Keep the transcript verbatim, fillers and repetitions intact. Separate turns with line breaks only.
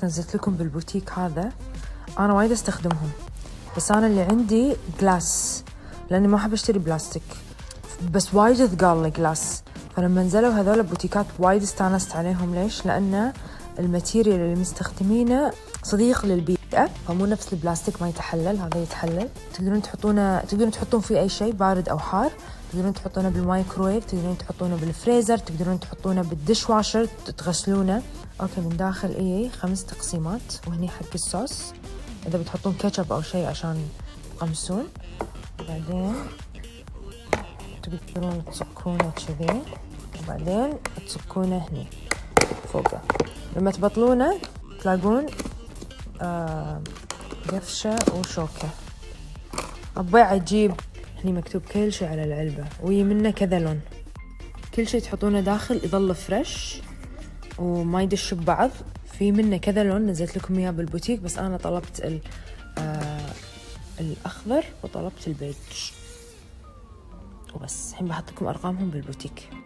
نزلت لكم بالبوتيك هذا، انا وايد استخدمهم، بس انا اللي عندي جلاس لاني ما احب اشتري بلاستيك، بس وايد ثقال الجلاس. فلما نزلوا هذول البوتيكات وايد استانست عليهم. ليش؟ لان الماتيريال اللي مستخدمينه صديق للبيئه، فمو نفس البلاستيك ما يتحلل، هذا يتحلل. تقدرون تحطونه تقدرون تحطون فيه اي شيء بارد او حار، تقدرون تحطونه بالمايكرويف، تقدرون تحطونه بالفريزر، تقدرون تحطونه بالدش واشر تغسلونه. اوكي، من داخل اي خمس تقسيمات، وهني حق الصوص اذا بتحطون كاتشب او شيء عشان تقمسون. وبعدين تقدرون تصكونه كذي، وبعدين تصكونه هني فوقه. لما تبطلونه تلاقون آه قفشة وشوكة. أبوي عجيب، هني مكتوب كل شيء على العلبة، ويمنه كذا لون. كل شيء تحطونه داخل يظل فريش وما يدش ببعض. في منه كذا لون، نزلت لكم اياه بالبوتيك، بس انا طلبت ال آه الاخضر وطلبت البيج وبس. الحين بحط لكم ارقامهم بالبوتيك.